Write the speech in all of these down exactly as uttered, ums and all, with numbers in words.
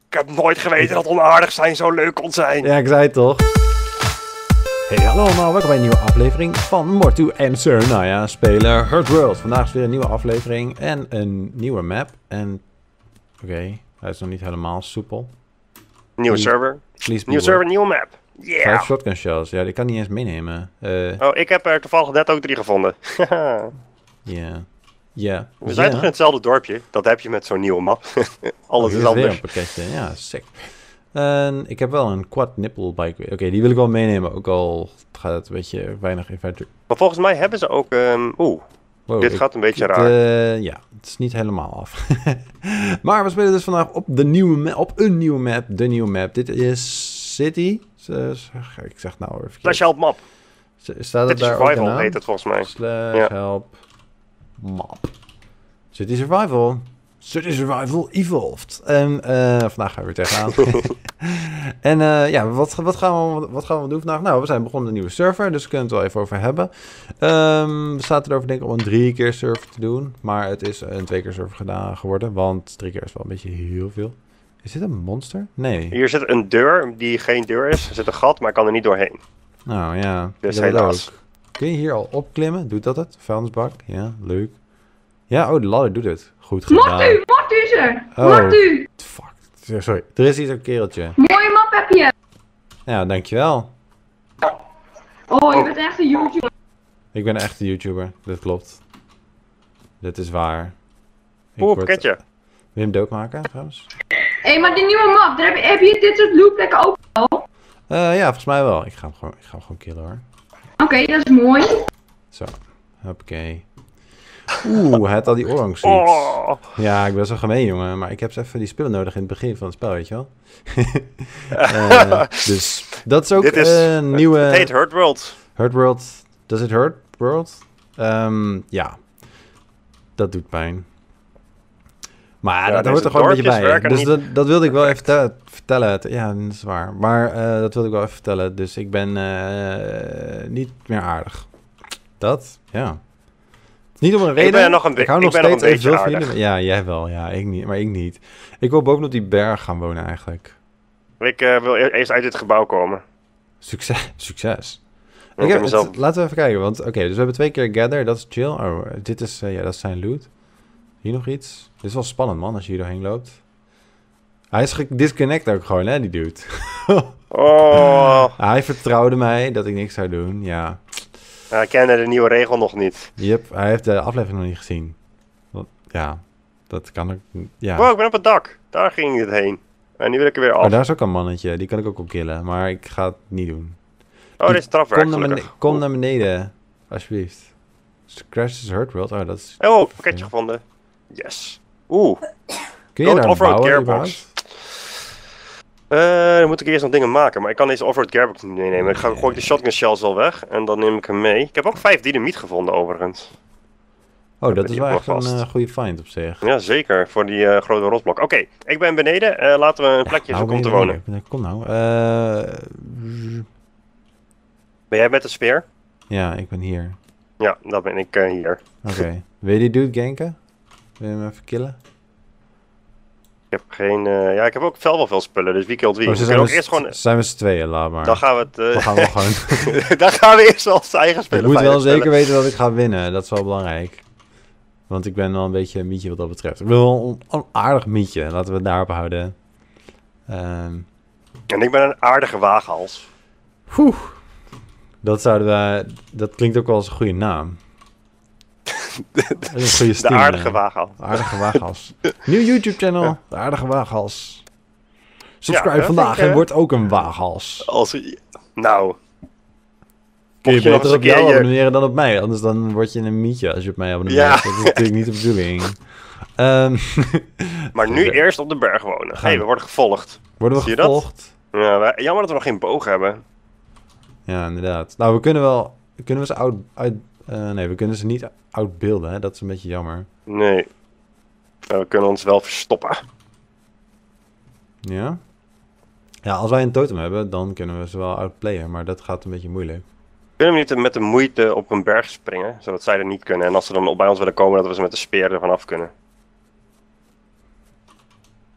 Ik heb nooit geweten dat onaardig zijn zo leuk kon zijn. Ja, ik zei het toch. Hey, hallo allemaal, welkom bij een nieuwe aflevering van Mortu en Cernaya spelen Hurt World. Vandaag is weer een nieuwe aflevering en een nieuwe map. En oké, okay, hij is nog niet helemaal soepel. Nieuwe please, server. Please nieuwe server, nieuwe map. Yeah. Vijf shotgun shells, ja, die kan niet eens meenemen. Uh, oh, ik heb er toevallig net ook drie gevonden. Ja. yeah. Yeah. We zijn yeah. toch in hetzelfde dorpje? Dat heb je met zo'n nieuwe map. Alles oh, is anders. Weer een pakketje, ja, sick. En ik heb wel een quad nipple bike. Oké, okay, die wil ik wel meenemen, ook al gaat het een beetje weinig inventory. Maar volgens mij hebben ze ook... Um, Oeh, wow, dit ik, gaat een beetje het, raar. Uh, ja, het is niet helemaal af. Maar we spelen dus vandaag op, de nieuwe map, op een nieuwe map, de nieuwe map. Dit is City. Ik zeg nou even... Slash help map. Staat het City daar Survival ook heet het volgens mij. Slash ja. help map. City Survival. City Survival Evolved. En uh, vandaag gaan we weer tegenaan. En uh, ja, wat, wat, gaan we, wat gaan we doen vandaag? Nou, we zijn begonnen met een nieuwe server, dus we kunnen het wel even over hebben. Um, we zaten erover denk ik om een drie keer server te doen. Maar het is een twee keer server gedaan geworden, want drie keer is wel een beetje heel veel. Is dit een monster? Nee. Hier zit een deur die geen deur is. Er zit een gat, maar ik kan er niet doorheen. Nou ja. Dus helaas. Ook. Kun je hier al opklimmen? Doet dat het? Vuilnisbak? Ja, leuk. Ja, oh, de ladder doet het. Goed gedaan. Mortu, Mortu is er! Oh, Mortu! Fuck. Sorry, er is hier een kereltje. Mooie map heb je! Ja, dankjewel. Oh, je bent echt een YouTuber. Ik ben echt een YouTuber, dat klopt. Dit is waar. Oeh, pakketje. Wil je hem doodmaken trouwens? Hé, hey, maar die nieuwe map, daar heb, je, heb je dit soort loopplekken ook al? Uh, ja, volgens mij wel. Ik ga hem gewoon, ik ga hem gewoon killen hoor. Oké, okay, dat is mooi. Zo, hoppakee. Oeh, hij had al die oorlog seeds. Oh. Ja, ik ben zo gemeen, jongen. Maar ik heb even die spullen nodig in het begin van het spel, weet je wel. uh, dus dat is ook een uh, nieuwe... Het heet Hurt World. Hurt World. Does it hurt World? Um, ja. Dat doet pijn. Maar ja, dat hoort er gewoon een beetje bij. Dus dat, dat wilde ik wel even te vertellen. Ja, dat is waar. Maar uh, dat wilde ik wel even vertellen. Dus ik ben uh, niet meer aardig. Dat, ja. Niet om een reden. Ik ben nog een, ik hou nog ik ben steeds nog een beetje even aardig. Jullie. Ja, jij wel. Ja, ik niet. Maar ik niet. Ik wil bovenop die berg gaan wonen eigenlijk. Ik uh, wil eerst uit dit gebouw komen. Succes. Succes. Ik ik heb, mezelf... het, laten we even kijken. Want oké, okay, dus we hebben twee keer gather. Dat is chill. Oh, dit is, uh, ja, dat is zijn loot. Hier nog iets. Dit is wel spannend, man, als je hier doorheen loopt. Hij is gedisconnect ook gewoon, hè, die dude. Oh. Hij vertrouwde mij dat ik niks zou doen, ja. Hij kende de nieuwe regel nog niet. Yep, hij heeft de aflevering nog niet gezien. Ja, dat kan ik, ja. Wow, ik ben op het dak. Daar ging het heen. En nu wil ik er weer af. Maar daar is ook een mannetje, die kan ik ook wel killen. Maar ik ga het niet doen. Oh, dit is strafwerk. Kom naar, beneden, kom naar beneden, alsjeblieft. Crash is Hurt World, oh, dat is... Oh, pakketje gevonden. Yes. Oeh. Kun je daar offroad gearbox? Uh, dan moet ik eerst nog dingen maken, maar ik kan deze offroad gearbox niet meenemen. Ik ga gooi ik de shotgun shells wel weg en dan neem ik hem mee. Ik heb ook vijf dynamiet gevonden overigens. Oh, dat is wel echt een uh, goede find op zich. Ja, zeker. Voor die uh, grote rotsblok. Oké, okay, ik ben beneden. Uh, laten we een plekje ja, nou, zoeken om te wonen. Nee, kom nou. Uh... Ben jij met de speer? Ja, ik ben hier. Ja, dan ben ik uh, hier. Oké. Okay. Wil je die dude ganken? Wil je hem even killen? Ik heb geen... Uh, ja, ik heb ook wel wel veel spullen, dus wie killt wie? Oh, ze zijn ook eerst gewoon... zijn we z'n tweeën, laat maar. Dan gaan we het... Uh... Dan gaan we gewoon... dan gaan we eerst wel ons eigen spullen. Ik moet wel zeker spullen. weten dat ik ga winnen, dat is wel belangrijk. Want ik ben wel een beetje een mietje wat dat betreft. Ik ben wel een, een aardig mietje, laten we het daarop houden. Um... En ik ben een aardige waaghals. Oeh. Dat zouden we... Dat klinkt ook wel als een goede naam. de, de, een goede stem, de aardige waaghals. De aardige waaghals. Nieuw YouTube channel, ja. De aardige waaghals. Subscribe ja, vandaag ik, en uh, word ook een waaghals. Als, nou... Kun je, je beter op jou je... abonneren dan op mij, anders dan word je een mietje als je op mij abonneert. Ja. Dat is natuurlijk niet de bedoeling. Um, maar nu eerst op de berg wonen. Hé, hey, we worden gevolgd. Worden we Zie gevolgd? Je dat? Ja, wij, jammer dat we nog geen boog hebben. Ja, inderdaad. Nou, we kunnen wel... Kunnen we ze uit... uit uh, nee, we kunnen ze niet uitbeelden, hè? Dat is een beetje jammer. Nee. We kunnen ons wel verstoppen. Ja? Ja, als wij een totem hebben, dan kunnen we ze wel outplayen, maar dat gaat een beetje moeilijk. Kunnen we niet met de moeite op een berg springen, zodat zij er niet kunnen? En als ze dan bij ons willen komen, dat we ze met de speer ervan af kunnen.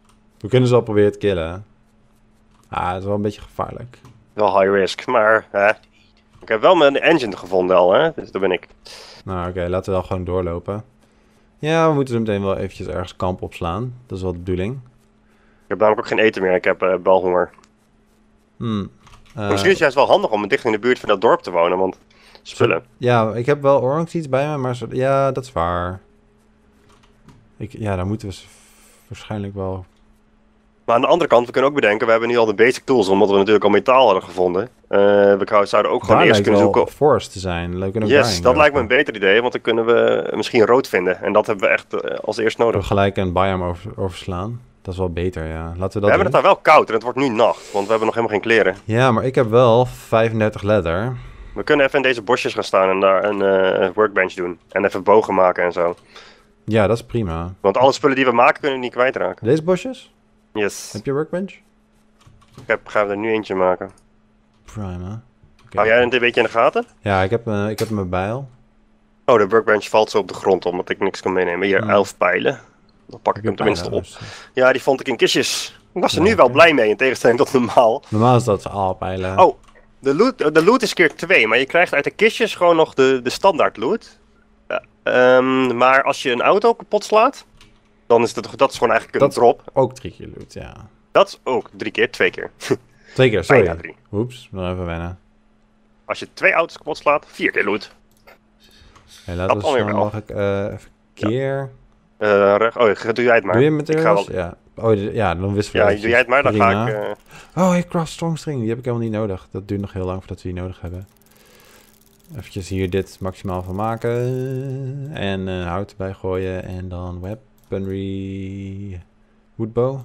We kunnen ze al proberen te killen. Ah, dat is wel een beetje gevaarlijk. Wel high risk, maar hè. Ik heb wel mijn engine gevonden al, hè. Dus daar ben ik. Nou, oké, okay, laten we dan gewoon doorlopen. Ja, we moeten zo meteen wel eventjes ergens kamp opslaan. Dat is wel de bedoeling. Ik heb namelijk ook geen eten meer. Ik heb uh, balhonger. Hmm. Uh, Misschien is het juist wel handig om dicht in de buurt van dat dorp te wonen, want spullen. Ja, ik heb wel orange seeds bij me, maar zo, ja, dat is waar. Ik, ja, daar moeten we waarschijnlijk wel... Maar aan de andere kant, we kunnen ook bedenken, we hebben nu al de basic tools, omdat we natuurlijk al metaal hadden gevonden. Uh, we zouden ook gewoon daar eerst kunnen zoeken... forest te zijn. Leuk en ook yes, dat lijkt me een beter idee, want dan kunnen we misschien rood vinden. En dat hebben we echt uh, als eerst nodig. We gelijk een biome over, overslaan. Dat is wel beter, ja. Laten we dat we hebben doen. het daar wel koud en het wordt nu nacht, want we hebben nog helemaal geen kleren. Ja, maar ik heb wel vijfendertig leather. We kunnen even in deze bosjes gaan staan en daar een uh, workbench doen. En even bogen maken en zo. Ja, dat is prima. Want alle spullen die we maken kunnen we niet kwijtraken. Deze bosjes? Yes. Heb je workbench? Ik heb, ga er nu eentje maken. Prima. Okay. Hou jij het een beetje in de gaten? Ja, ik heb, uh, ik heb mijn bijl. Oh, de workbench valt zo op de grond omdat ik niks kan meenemen. Hier, Hmm. elf pijlen. Dan pak ik hem tenminste op. Dus. Ja, die vond ik in kistjes. Ik was er Ja, nu wel oké. blij mee, in tegenstelling tot normaal. Normaal is dat al pijlen. Oh, de loot, de loot is keer twee, maar je krijgt uit de kistjes gewoon nog de, de standaard loot. Ja, um, maar als je een auto kapot slaat, dan is dat, dat is gewoon eigenlijk een Dat- drop. Ook drie keer loot, ja. Dat is ook drie keer, twee keer. Twee keer, sorry. Bijna drie. Oeps, nog even wennen. Als je twee auto's kapot slaat, vier keer loot. Hey, laten we Dat alweer snel, wel. mag ik uh, even keer... Uh, recht- oh, doe jij het maar. Doe je met Ik ga materials? wel- Ja. Oh, de- ja, dan wisselen we Ja, doe jij het maar, dan Prima. ga ik... Uh, Oh, ik craft strongstring. Die heb ik helemaal niet nodig. Dat duurt nog heel lang voordat we die nodig hebben. Eventjes hier dit maximaal van maken. En uh, hout erbij gooien. En dan weaponry... Woodbow.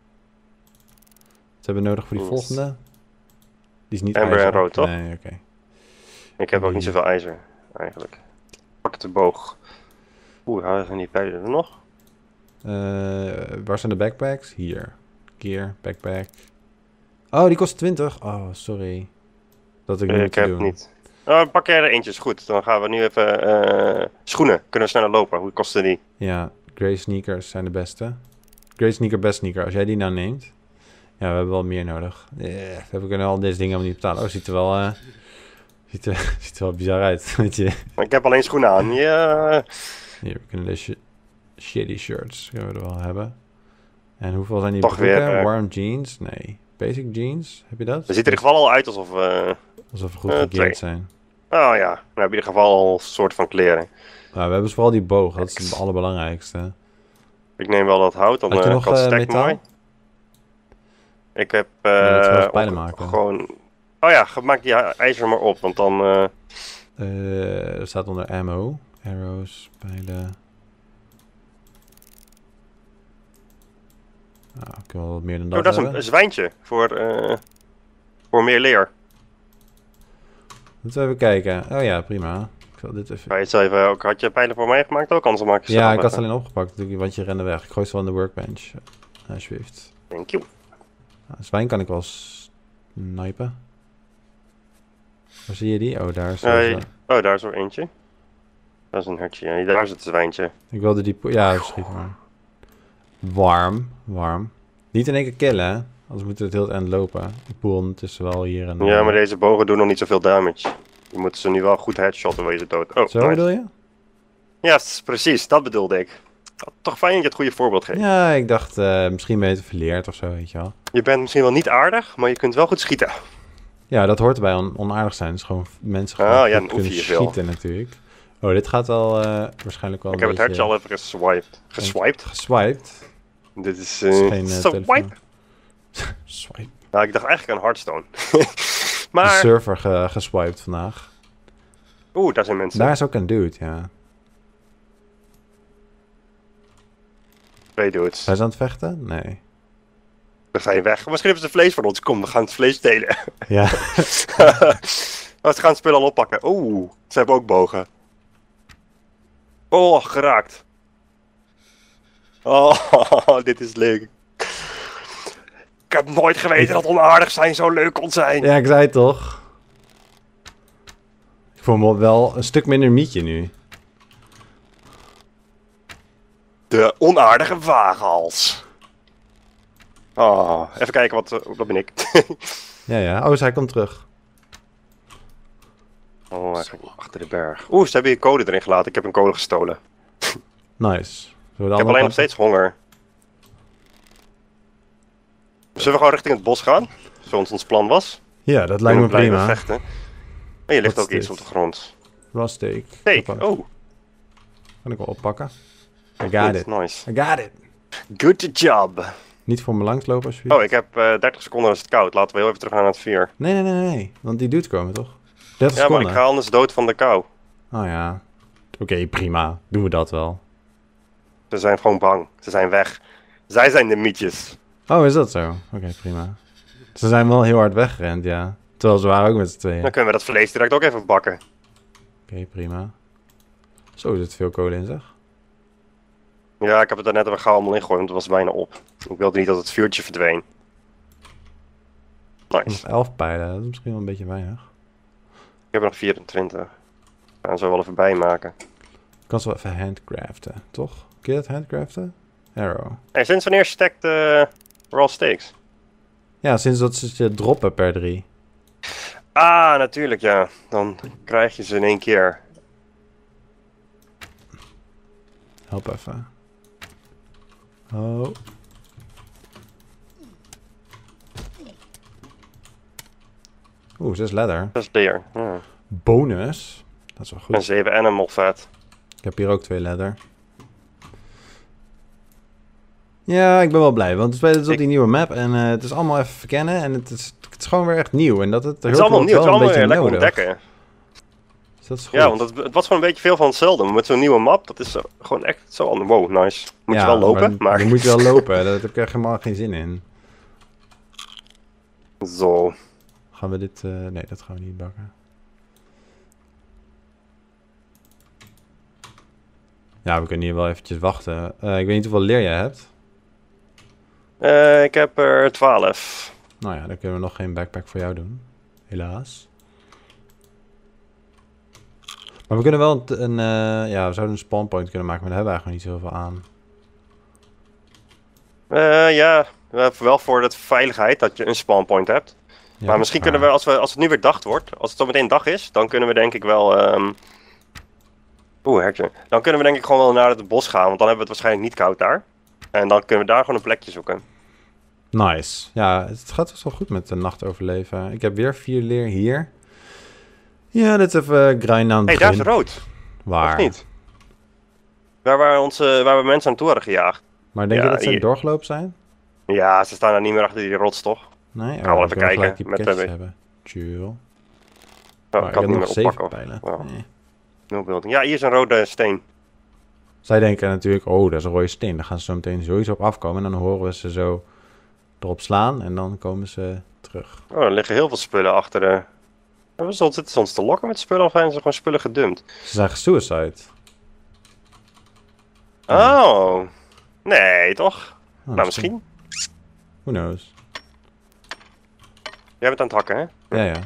Wat hebben we nodig voor die Yes. volgende? Die is niet Amber ijzer. en rood, toch? Nee, oké. ik heb ook niet zoveel ijzer, eigenlijk. Pak de boog. Oeh, waar zijn die pijlen er nog? Uh, waar zijn de backpacks? Hier. Gear, backpack. Oh, die kost twintig. Oh, sorry. Dat ik Uh, nu ik te heb doen. niet. Oh, pak jij er eentje, is goed. Dan gaan we nu even... Uh, schoenen, kunnen we sneller lopen. Hoe kosten die? Ja, grey sneakers zijn de beste. Grey sneaker, best sneaker. Als jij die nou neemt. Ja, we hebben wel meer nodig. Yeah, we kunnen al deze dingen helemaal niet betalen. Oh, ziet er wel... Uh, ziet, er, ziet er wel bizar uit, weet je. Ik heb alleen schoenen aan. Ja. Hier, we kunnen deze sh shitty shirts kunnen we er wel hebben. En hoeveel zijn die Toch broeken? weer, uh, Warm jeans? Nee. Basic jeans? Heb je dat? Het ziet er in ieder geval al uit alsof we... Alsof we goed Uh, gegeerd twee. zijn. Oh ja, we hebben in ieder geval al een soort van kleren. Nou, we hebben vooral die boog. Dat is het allerbelangrijkste. Ik neem wel dat hout, dan Had je uh, nog kan het uh, stack metaal? mooi. Ik heb... Uh, Ja, dat is wel eens pijlen ook maken. Gewoon... Oh ja, ge- maak die ijzer maar op, want dan... Uh, Uh, er staat onder ammo. Arrows, pijlen. Nou, ik wil wel wat meer dan dat oh, dat is een, hebben. een zwijntje voor, uh, voor meer leer. Moeten we even kijken. Oh ja, prima. Ik zal dit even... Ga je het zelf even ook, had je pijlen voor mij gemaakt ook? Anders maak je Ja, zelf ik had ze even. alleen opgepakt, natuurlijk, want je rende weg. Ik gooi ze wel in de workbench. Alsjeblieft. Thank you. Nou, zwijn kan ik wel snipen. Waar zie je die? Oh, daar is Nee. zo'n- Oh, daar is er eentje. Dat is een hertje. Ja, daar is het zwijntje. Ik wilde die... po- Ja, schiet maar. Warm. Warm. Niet in één keer killen, hè? Anders moeten we het heel het eind lopen. Die pool ondertussen wel hier en... Ja, maar deze bogen doen nog niet zoveel damage. Je moet ze nu wel goed headshotten, wil je ze dood. Oh, Zo nice. bedoel je? Ja, s- precies. Dat bedoelde ik. Toch fijn dat je het goede voorbeeld geeft. Ja, ik dacht uh, misschien ben je het verleerd of zo, weet je wel. Je bent misschien wel niet aardig, maar je kunt wel goed schieten. Ja, dat hoort erbij, on onaardig zijn. Dus gewoon mensen gewoon Ah, goed ja, dan kunnen oefen je veel. schieten natuurlijk. Oh, dit gaat al uh, waarschijnlijk wel Ik een heb het beetje... hertje al even geswiped. Geswiped? Geswiped. Dit is... Dat is Uh, geen uh, swipe? telefoon. Swipe. Nou, ik dacht eigenlijk aan Hearthstone. De maar... server ge geswiped vandaag. Oeh, daar zijn mensen. Daar is ook een dude, ja. Twee dudes. Zijn ze aan het vechten? Nee. We zijn weg. Misschien hebben ze vlees van ons. Kom, we gaan het vlees delen. Ja. Oh, ze gaan het spul al oppakken. Oeh, ze hebben ook bogen. Oh, geraakt. Oh, dit is leuk. Ik heb nooit geweten dat onaardig zijn zo leuk kon zijn. Ja, ik zei het toch. Ik voel me wel een stuk minder mietje nu. De onaardige waaghals. Oh, even kijken, wat, uh, wat ben ik? Ja, ja. Oh, dus hij komt terug. Oh, hij gaat achter de berg. Oeh, ze hebben hier code erin gelaten. Ik heb een code gestolen. Nice. Ik heb alleen nog steeds honger. Zullen we gewoon richting het bos gaan? Zoals ons plan was. Ja, dat lijkt me prima. Vechten. En je ligt Wat ook is iets dit? op de grond. Raw steak. Steak, oh. Kan ik wel oppakken. I got it. Nice. I got it. Good job. Niet voor me langslopen alsjeblieft. Oh, ik heb uh, dertig seconden als het koud. Laten we heel even terug gaan naar het vuur. Nee, nee, nee, nee. Want die dudes komen toch? dertig Ja, maar seconden. ik ga anders dood van de kou. Oh ja. Oké, okay, prima. Doen we dat wel. Ze zijn gewoon bang. Ze zijn weg. Zij zijn de mietjes. Oh, is dat zo? Oké, okay, prima. Ze zijn wel heel hard weggerend, ja. Terwijl ze waren ook met z'n tweeën. Dan kunnen we dat vlees direct ook even bakken. Oké, okay, prima. Zo zit veel kolen in, zeg. Ja, ik heb het er net even gauw allemaal ingegooid, want het was bijna op. Ik wilde niet dat het vuurtje verdween. Nice. Nog elf pijlen, dat is misschien wel een beetje weinig. Ik heb er nog vierentwintig. We gaan zo wel even bijmaken. Ik kan ze wel even handcraften, toch? Kun je dat handcraften? Arrow. Hey, sinds wanneer stackt uh, raw steaks? Ja, sinds dat ze je droppen per drie. Ah, natuurlijk ja. Dan krijg je ze in één keer. Help even. Oh. Oeh, zes leather. Dat is leer. Ja. Bonus. Dat is wel goed. En zeven animal fat. Ik heb hier ook twee leather. Ja, ik ben wel blij, want het is op die nieuwe map en uh, het is allemaal even verkennen en het is, het is gewoon weer echt nieuw. En dat het, het is allemaal nieuw, het is allemaal weer lekker nodig. ontdekken. Dus dat is goed. Ja, want het, het was gewoon een beetje veel van hetzelfde. Maar met zo'n nieuwe map, dat is zo, gewoon echt zo anders. Wow, nice. Moet ja, je wel lopen, maar... maar... Dan moet je wel lopen, daar heb ik echt helemaal geen zin in. Zo. Gaan we dit... Uh, nee, dat gaan we niet bakken. Ja, we kunnen hier wel eventjes wachten. Uh, ik weet niet hoeveel leer jij hebt. Uh, ik heb er twaalf. Nou ja, dan kunnen we nog geen backpack voor jou doen. Helaas. Maar we kunnen wel een... een uh, ja, we zouden een spawn point kunnen maken, maar daar hebben we eigenlijk niet zoveel aan. Uh, ja, wel voor de veiligheid dat je een spawn point hebt. Ja, maar misschien kunnen we als, we, als het nu weer dag wordt, als het zo meteen dag is, dan kunnen we denk ik wel... Um... Oeh, hertje. Dan kunnen we denk ik gewoon wel naar het bos gaan, want dan hebben we het waarschijnlijk niet koud daar. En dan kunnen we daar gewoon een plekje zoeken. Nice. Ja, het gaat dus wel goed met de nacht overleven. Ik heb weer vier leer hier. Ja, dit is even grind aan het Hé, hey, daar is rood. Waar? Of niet? Waar, waar, onze, waar we mensen naartoe hadden gejaagd. Maar denk ja, je dat ze hier. doorgelopen zijn? Ja, ze staan er niet meer achter die rots, toch? Nee? Gaan we wel even kijken. Die Met pakketjes hebben. Chill. Oh, Maar ik ik kan heb het niet nog meer zeven oppakken. pijlen. Wow. Nee. Nul beelding. Ja, hier is een rode steen. Zij denken natuurlijk, oh, dat is een rode steen. Dan gaan ze zo meteen sowieso op afkomen. En dan horen we ze zo erop slaan. En dan komen ze terug. Oh, er liggen heel veel spullen achter de... Zitten ze ons te lokken met spullen of zijn ze gewoon spullen gedumpt? Ze zijn gesuicide. Oh. Nee, toch? Oh, nou, misschien. Who knows? Jij bent aan het hakken, hè? Ja, ja.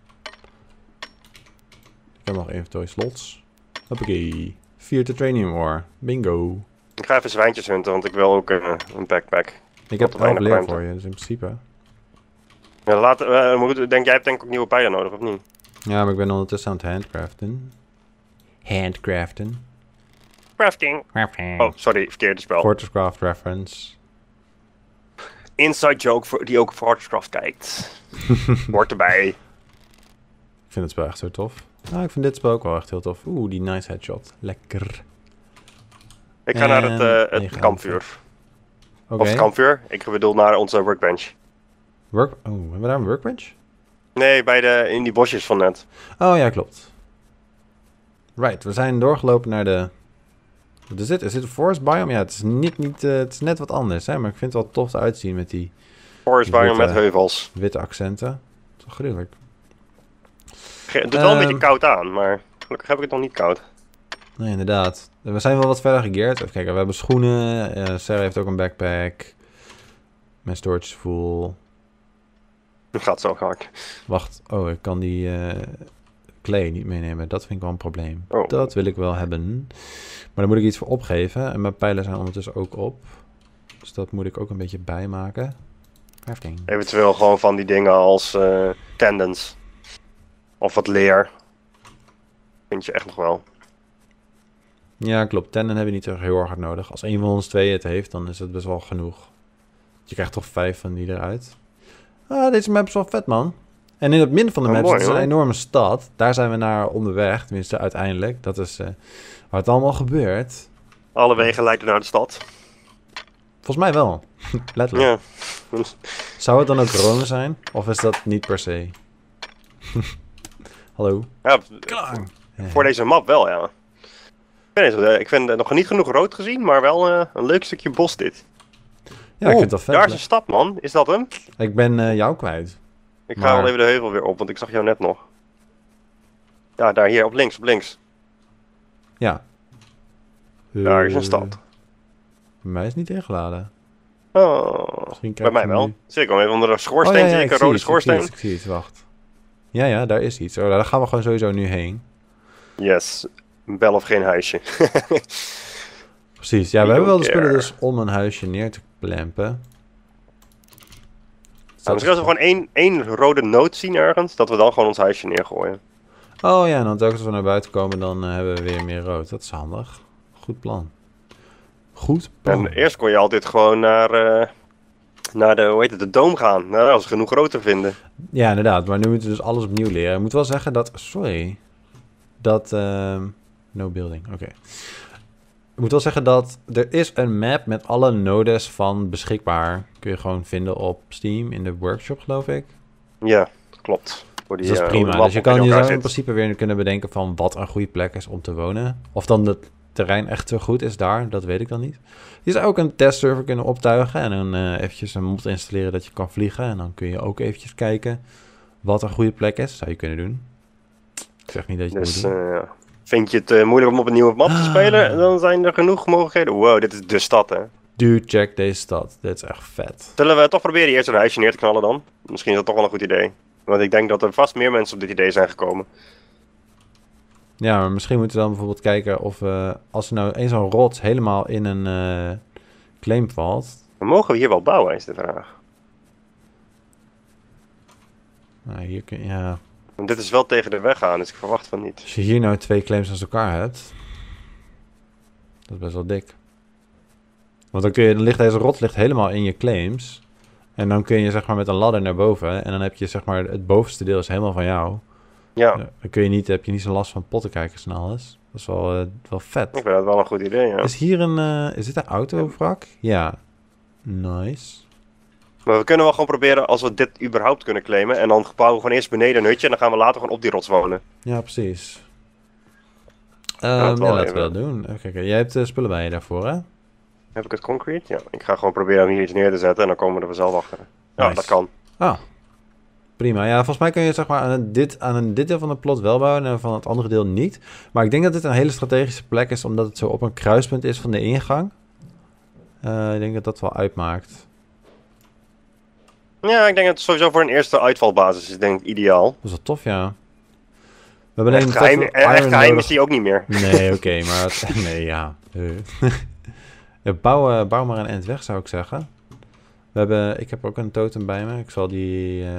Ik heb nog eventueel slots. Hoppakee. Vier titanium ore. Bingo. Ik ga even zwijntjes hunten, want ik wil ook uh, een backpack. Ik heb te elf weinig leer ruimte. voor je, dus in principe. Ja, laten we, uh, denk, jij hebt denk ik ook nieuwe pijlen nodig, of niet? Ja, maar ik ben ondertussen aan het handcraften. Handcraften. Crafting. Crafting. Oh, sorry, verkeerde spel. Fortresscraft reference. Inside joke voor, die ook voor Fortresscraft kijkt. Hoort erbij. Ik vind het spel echt zo tof. Nou, ik vind dit spel ook wel echt heel tof. Oeh, die nice headshot. Lekker. Ik ga En naar het, uh, het negen kampvuur. Oké. Of het kampvuur. Ik bedoel naar onze workbench. Work... Oh, hebben we daar een workbench? Nee, bij de, in die bosjes van net. Oh ja, klopt. Right, we zijn doorgelopen naar de... Wat is dit? Is dit een forest biome? Ja, het is, niet, niet, uh, het is net wat anders, hè? Maar ik vind het wel tof te uitzien met die Forest biome witte- met heuvels. witte accenten. Het is wel gruwelijk. Ge- Het doet wel een Ehm. beetje koud aan, maar gelukkig heb ik het nog niet koud. Nee, inderdaad. We zijn wel wat verder gegeerd. Even kijken, we hebben schoenen. Uh, Sarah heeft ook een backpack. Mijn storage is full. Het gaat zo hard. Wacht, oh, ik kan die uh, clay niet meenemen. Dat vind ik wel een probleem. Oh. Dat wil ik wel hebben. Maar daar moet ik iets voor opgeven. En mijn pijlen zijn ondertussen ook op. Dus dat moet ik ook een beetje bijmaken. Crafting. Eventueel gewoon van die dingen als uh, tendons. Of wat leer. Vind je echt nog wel. Ja, klopt. Tenden heb je niet zo heel erg hard nodig. Als een van ons twee het heeft, dan is het best wel genoeg. Je krijgt toch vijf van die eruit. Ah, deze map is wel vet, man. En in het midden van de oh, map mooi, is een hoor. enorme stad. Daar zijn we naar onderweg, tenminste uiteindelijk. Dat is uh, waar het allemaal gebeurt. Alle wegen leiden naar de stad. Volgens mij wel. Letterlijk. Ja. Zou het dan ook Rome zijn? Of is dat niet per se? Hallo? Ja, Klaar. Voor deze map wel, ja. Ik vind, het, ik vind het nog niet genoeg rood gezien, maar wel uh, een leuk stukje bos dit. Ja, ik vind dat vet. Daar is een stad, man. Is dat hem? Ik ben uh, jou kwijt. Ik maar... ga wel even de heuvel weer op, want ik zag jou net nog. Ja, daar, hier, op links, op links. Ja. Daar is een stad. Bij mij is het niet ingeladen. Oh, bij mij wel. Nu... Zie ik al even onder een schoorsteen, oh, ja, ja, zie ik een rode het, schoorsteen. Ik zie, het, ik zie het, wacht. Ja, ja, daar is iets. Oh, daar gaan we gewoon sowieso nu heen. Yes, bel of geen huisje. Precies, ja, we hebben wel de spullen dus om een huisje neer te plempen. Nou, misschien als we gewoon één, één rode noot zien ergens, dat we dan gewoon ons huisje neergooien. Oh ja, en dan telkens als we naar buiten komen, dan uh, hebben we weer meer rood. Dat is handig. Goed plan. Goed plan. En eerst kon je altijd gewoon naar, uh, naar de, hoe heet het, de doom gaan. Nou, als we genoeg rood te vinden. Ja, inderdaad. Maar nu moeten we dus alles opnieuw leren. Ik moet wel zeggen dat, sorry, dat, uh, no building, oké. Okay. Ik moet wel zeggen dat er is een map met alle nodes van beschikbaar. Kun je gewoon vinden op Steam in de workshop, geloof ik. Ja, klopt. Voor die, dus dat is uh, prima. Dus je kan je zo in zit. principe weer kunnen bedenken van wat een goede plek is om te wonen. Of dan het terrein echt zo goed is daar, dat weet ik dan niet. Je zou ook een testserver kunnen optuigen en dan uh, eventjes een mod installeren dat je kan vliegen. En dan kun je ook eventjes kijken wat een goede plek is. Zou je kunnen doen. Ik zeg niet dat je dus, het moet doen. Uh, vind je het uh, moeilijk om op een nieuwe map te spelen? Dan zijn er genoeg mogelijkheden. Wow, dit is de stad, hè. Dude, check deze stad. Dit is echt vet. Zullen we toch proberen eerst een huisje neer te knallen dan? Misschien is dat toch wel een goed idee. Want ik denk dat er vast meer mensen op dit idee zijn gekomen. Ja, maar misschien moeten we dan bijvoorbeeld kijken of we... Als er nou eens zo'n rots helemaal in een uh, claim valt... Maar mogen we hier wel bouwen, is de vraag. Nou, hier kun je... Ja. Want dit is wel tegen de weg aan, dus ik verwacht van niet. Als je hier nou twee claims naast elkaar hebt... Dat is best wel dik. Want dan kun je... Dan ligt deze rots ligt helemaal in je claims... En dan kun je zeg maar met een ladder naar boven. En dan heb je zeg maar het bovenste deel is helemaal van jou. Ja. Dan kun je niet, heb je niet zo'n last van pottenkijkers en alles. Dat is wel, uh, wel vet. Ik vind dat wel een goed idee, ja. Is hier een, uh, is dit een autovrak? Ja. Nice. Maar we kunnen wel gewoon proberen als we dit überhaupt kunnen claimen. En dan bouwen we gewoon eerst beneden een hutje. En dan gaan we later gewoon op die rots wonen. Ja, precies. Ja, Um, ja, laten even. we dat doen. Even kijken. Jij hebt uh, spullen bij je daarvoor, hè? Heb ik het concrete? Ja. Ik ga gewoon proberen om hier iets neer te zetten. En dan komen we er vanzelf achter. Ja, Nice. dat kan. Ah. Prima. Ja, volgens mij kun je zeg maar aan dit, aan een, dit deel van het plot wel bouwen en van het andere deel niet. Maar ik denk dat dit een hele strategische plek is, omdat het zo op een kruispunt is van de ingang. Uh, ik denk dat dat wel uitmaakt. Ja, ik denk dat het sowieso voor een eerste uitvalbasis is denk ik ideaal. Dat is wel tof, ja. We hebben Echt geheim, echt geheim is die ook niet meer. Nee, oké, okay, maar... Het, nee, ja. ja bouw, uh, bouw maar een end weg, zou ik zeggen. We hebben... Ik heb ook een totem bij me. Ik zal die... Uh...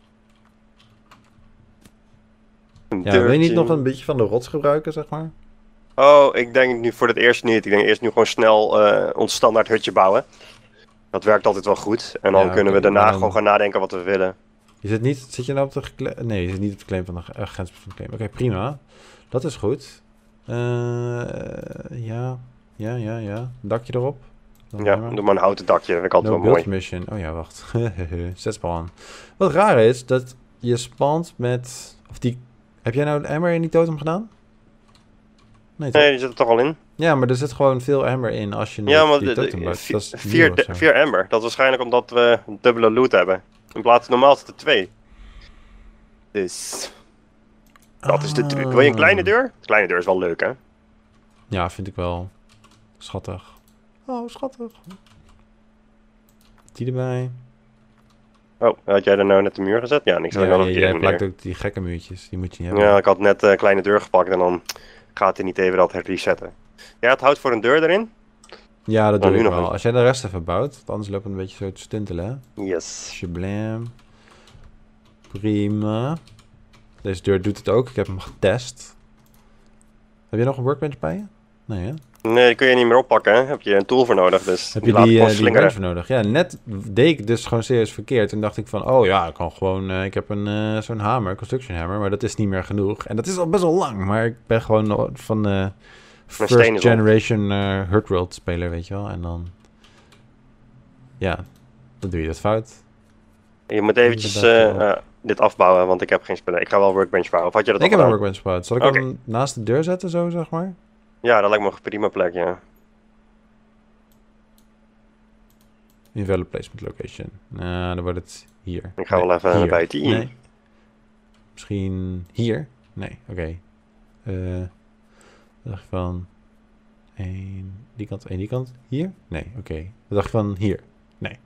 Ja, wil je niet nog een beetje van de rots gebruiken, zeg maar? Oh, ik denk nu voor het eerst niet. Ik denk eerst nu gewoon snel uh, ons standaard hutje bouwen. Dat werkt altijd wel goed. En dan ja, kunnen okay, we daarna dan... gewoon gaan nadenken wat we willen. Je zit niet... Zit je nou op de... Gekle... Nee, je zit niet op de claim van de uh, grens van de claim. Oké, okay, prima. Dat is goed. Uh, ja, ja, ja, ja. Dakje erop. Dan ja, doe maar een houten dakje. Dat vind ik altijd no wel mooi. Mission. Oh ja, wacht. Zet spawn. Wat raar is, dat je spant met... Of die... Heb jij nou de emmer in die totem gedaan? Nee, nee, die zit er toch al in. Ja, maar er zit gewoon veel emmer in als je ja, maar die de, totem de, bouwt. vier, vier, de, vier emmer. Dat is waarschijnlijk omdat we dubbele loot hebben. In plaats van normaal is het er twee. Dus... Dat is de truc. Wil je een kleine deur? De kleine deur is wel leuk, hè? Ja, vind ik wel. Schattig. Oh, schattig. Die erbij. Oh, had jij er nou net de muur gezet? Ja, niks. Ja, Ja, nog jij, jij plakt ook die gekke muurtjes. Die moet je niet hebben. Ja, ik had net een uh, kleine deur gepakt en dan gaat hij niet even dat herresetten. Ja, het houdt voor een deur erin. Ja, dat Nou, doe nu ik nog wel. een. Als jij de rest even bouwt, want anders loopt het een beetje zo te stuntelen, hè? Yes. Shablam. Prima. Deze deur doet het ook. Ik heb hem getest. Heb je nog een workbench bij je? Nee, hè? Nee, die kun je niet meer oppakken, hè? Heb je een tool voor nodig, dus Heb je laat die, het uh, gewoon die slingeren. bench voor nodig? Ja, net deed ik dus gewoon serieus verkeerd. Toen dacht ik van, oh ja, ik kan gewoon... Uh, ik heb een uh, zo'n hamer, construction hammer, maar dat is niet meer genoeg. En dat is al best wel lang, maar ik ben gewoon van uh, first generation uh, Hurt World speler, weet je wel. En dan... Ja, dan doe je dat fout. Je moet eventjes uh, uh, dit afbouwen, want ik heb geen spullen. Ik ga wel workbench bouwen. Of had je dat ik al heb gedaan? een workbench gebouwd. Zal ik okay. hem naast de deur zetten, zo zeg maar? Ja, dat lijkt me een prima plek, ja. Invalid placement location. Nou, dan wordt het hier. Ik ga nee, wel even hier. bij het team. Nee. Misschien hier? Nee, oké. Okay. Uh, wat dacht je van... één die kant, één die kant. Hier? Nee, oké. Okay. Wat dacht je van hier? Nee.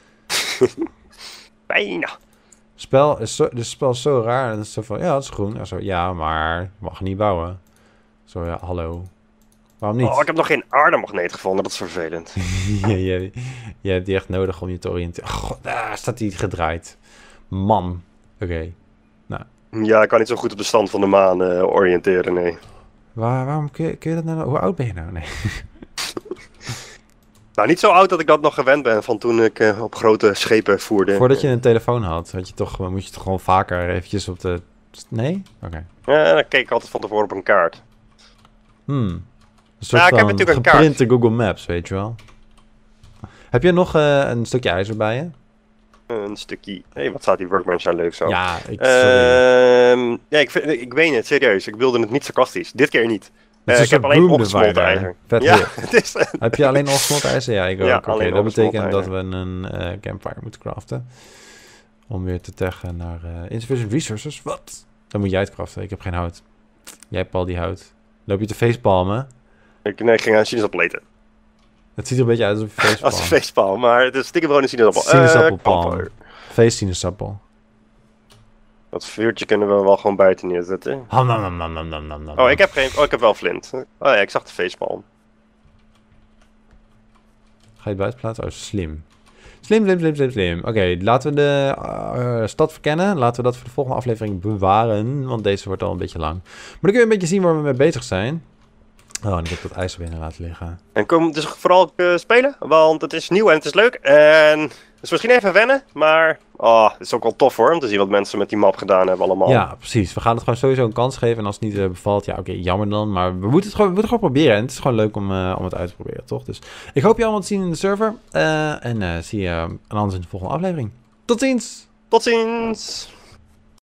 Bijna. Spel is zo, dus spel is zo raar. En het is zo van, ja, dat is groen. En zo, ja, maar je mag niet bouwen. Zo, ja, hallo. Waarom niet? Oh, ik heb nog geen aardemagneet gevonden. Dat is vervelend. ja, je, je hebt die echt nodig om je te oriënteren. Oh, God, daar staat hij gedraaid. Man. Oké. Okay. Nou. Ja, ik kan niet zo goed op de stand van de maan uh, oriënteren, nee. Waar, waarom kun je, kun je dat nou... Hoe oud ben je nou? Nee. Nou, niet zo oud dat ik dat nog gewend ben van toen ik uh, op grote schepen voerde. Voordat je een telefoon had, had je toch, moet je toch gewoon vaker eventjes op de... Nee? Oké. Okay. Ja, dan keek ik altijd van tevoren op een kaart. Hmm. Een soort ja, van ik heb natuurlijk een kaart. geprinte Google Maps, weet je wel. Heb je nog uh, een stukje ijzer bij je? Een stukje... Hé, hey, wat staat die workbench daar leuk zo. Ja, ik... Uh, ja, ik, vind, ik weet het, serieus. Ik wilde het niet sarcastisch. Dit keer niet. Uh, ik heb alleen ongesmolten ijzer. Vet ja, het is, heb je alleen ongesmolten ijzer? Ja, ik ook. Ja, Oké, okay, dat betekent dat we ijzer. een uh, campfire moeten craften. Om weer te taggen naar uh, insufficient resources. Wat? Dan moet jij het craften. Ik heb geen hout. Jij hebt al die hout. Loop je te facepalmen? Ik, nee, ik ging aan sinaasappel. Het ziet er een beetje uit als een facepalm. Als een facepalm, maar het is stiekem gewoon een sinaasappel. Sinaasappelpalm. Uh, Face sinaasappel. Dat vuurtje kunnen we wel gewoon buiten neerzetten. Ham, nam, nam, nam, nam, nam, nam. Oh, ik heb geen... Oh, ik heb wel flint. Oh ja, ik zag de facepalm. Ga je het buiten plaatsen? Oh, slim. Slim, slim, slim, slim, slim. Oké, okay, laten we de uh, stad verkennen. Laten we dat voor de volgende aflevering bewaren. Want deze wordt al een beetje lang. Maar dan kun je een beetje zien waar we mee bezig zijn. Oh, en ik heb dat ijzer binnen laten liggen. En kom dus vooral uh, spelen, want het is nieuw en het is leuk. En het is misschien even wennen, maar oh, het is ook wel tof hoor, om te zien wat mensen met die map gedaan hebben allemaal. Ja, precies. We gaan het gewoon sowieso een kans geven. En als het niet uh, bevalt, ja oké, okay, jammer dan. Maar we moeten het gewoon, we moeten gewoon proberen. En het is gewoon leuk om, uh, om het uit te proberen, toch? Dus ik hoop je allemaal te zien in de server. Uh, en uh, zie je uh, anders in de volgende aflevering. Tot ziens! Tot ziens!